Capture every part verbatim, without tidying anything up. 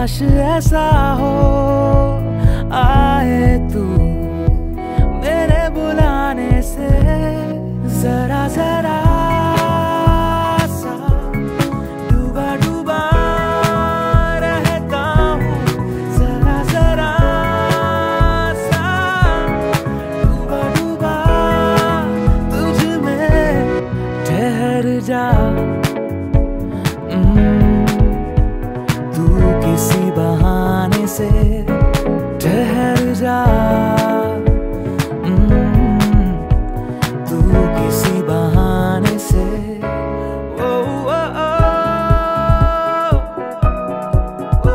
काश ऐसा हो आए तू मेरे बुलाने से जरा जरा सा डूबा डूबा रहता हूँ जरा जरा सा डूबा डूबा तुझ में ठहर जा तू किसी बहाने से ठहर जा तू किसी बहाने से ओ, ओ, ओ, ओ,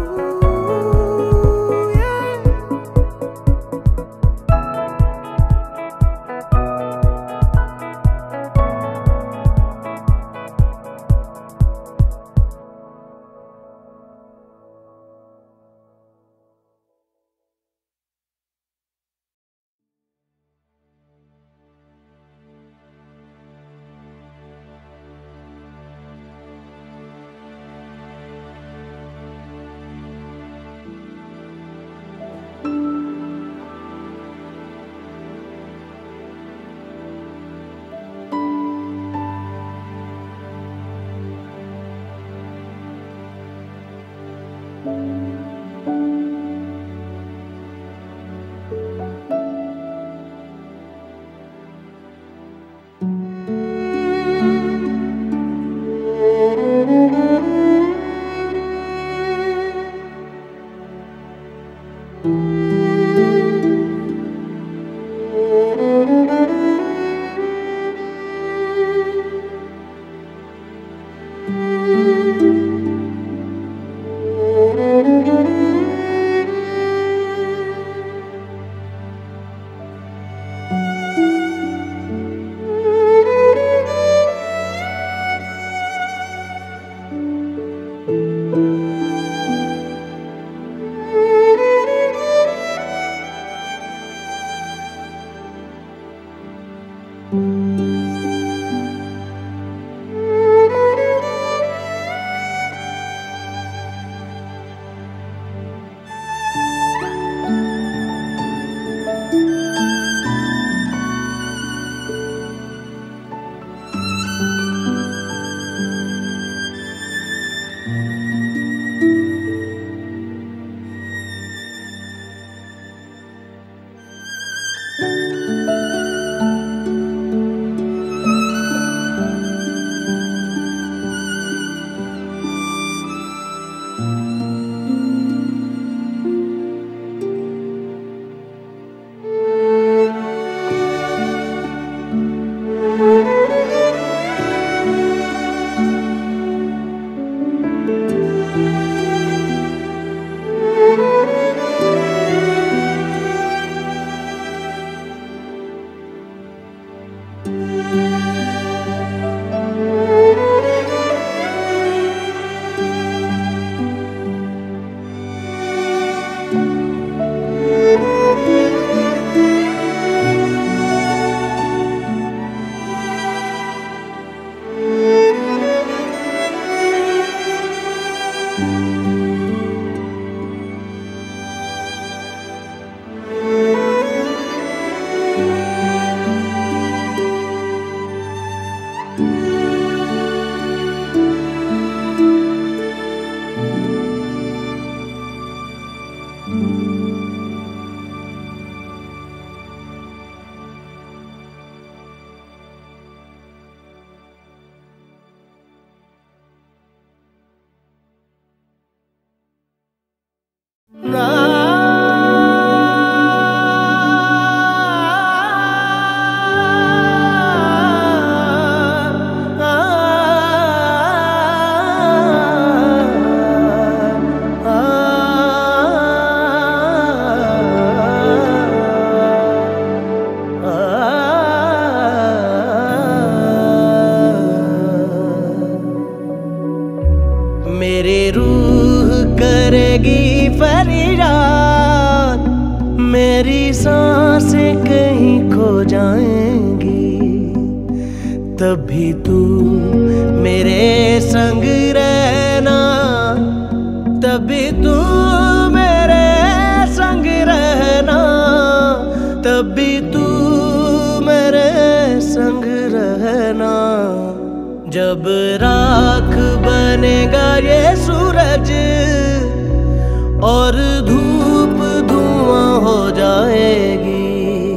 yeah. मेरी सांसें कहीं खो जाएंगी, तभी तू मेरे संग रहना, तभी जब राख बनेगा ये सूरज और धूप धुआं हो जाएगी,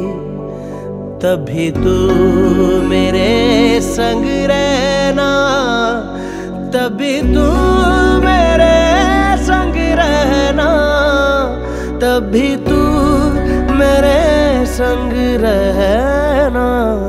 तभी तू मेरे संग रहना, तभी तू मेरे संग रहना, तभी तू मेरे संग रहना।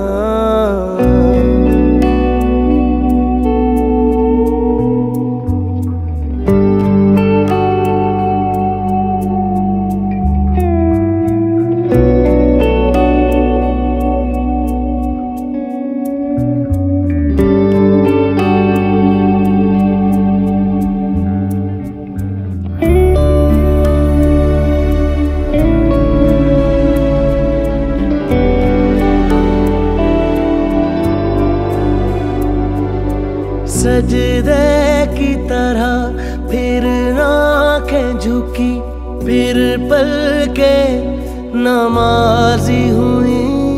सजदे की तरह फिर आंखें झुकी, फिर पलके नमाजी हुई।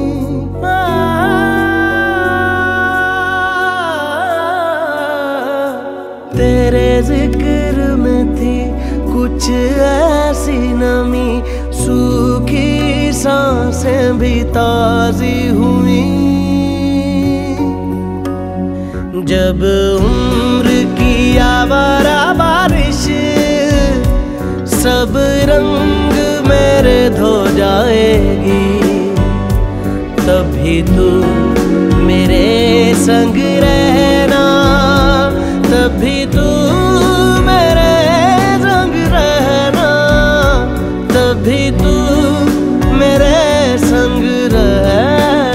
तेरे जिक्र में थी कुछ ऐसी नमी, सूखी सांसें भी ताजी हुई। जब उम्र की आवारा बारिश सब रंग मेरे धो जाएगी, तभी तू मेरे संग रहना, तभी तू मेरे संग रहना, तभी तू मेरे संग रहना।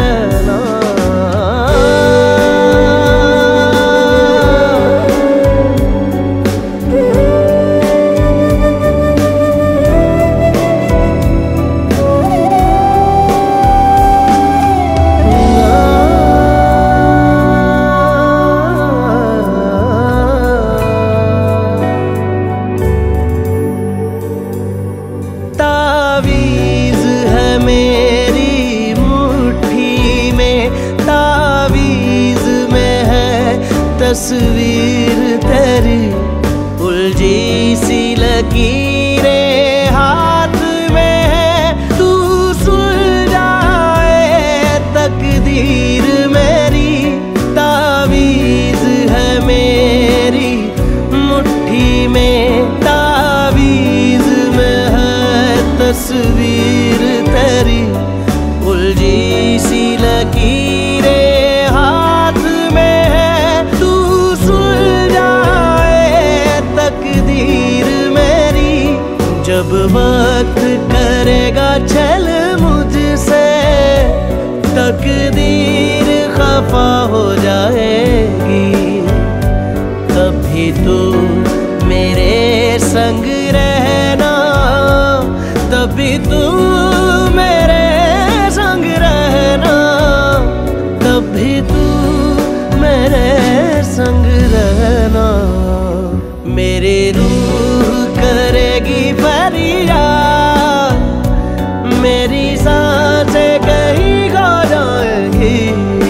तस्वीर तेरी उलझी सी लकीरें हाथ में है, तू सुलझाए तकदीर मेरी। तावीज़ है मेरी मुट्ठी में, तावीज़ में है तस्वीर तेरी उलझी सी लकीरें हाथ में है, जब वक्त करेगा छल मुझसे, तकदीर खफा हो जाएगी, तभी तू मेरे संग रहना, तभी तू मेरे संग रहना, तभी तू मेरे संग रहना। मेरी रूह करेगी फरियाद, मेरी सांसें कहीं खो जाएंगी,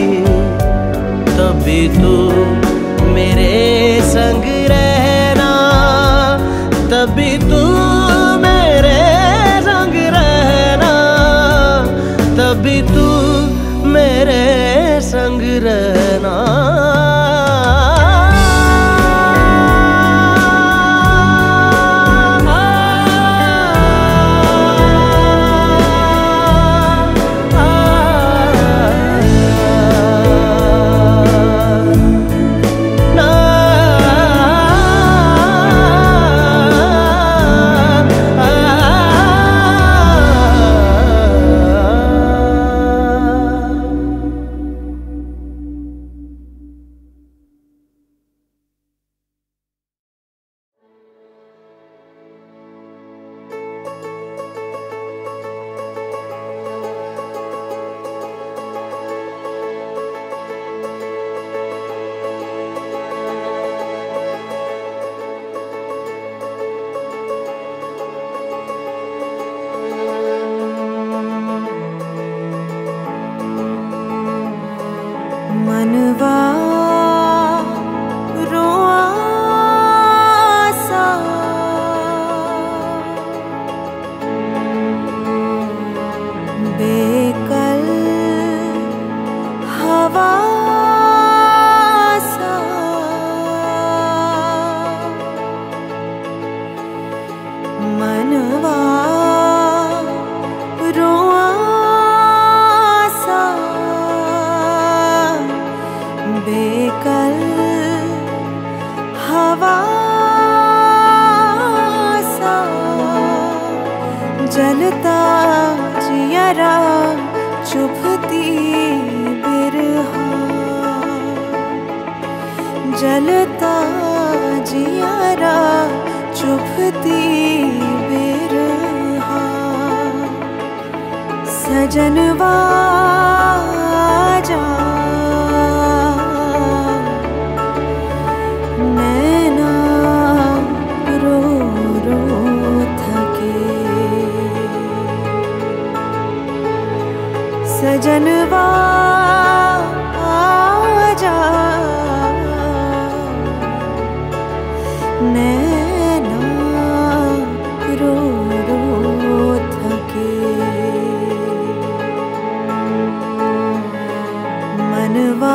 तभी तू मेरे संग रहना, तभी तू मेरे संग रहना, तभी तू मेरे संग रहना। जलता जियरा चुभती बिरहा, जलता जियरा चुभती बिरहा। सजनवा जा नैना रो रो थके, सजनवा जा नैना रो रो थके। मनवा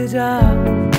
जा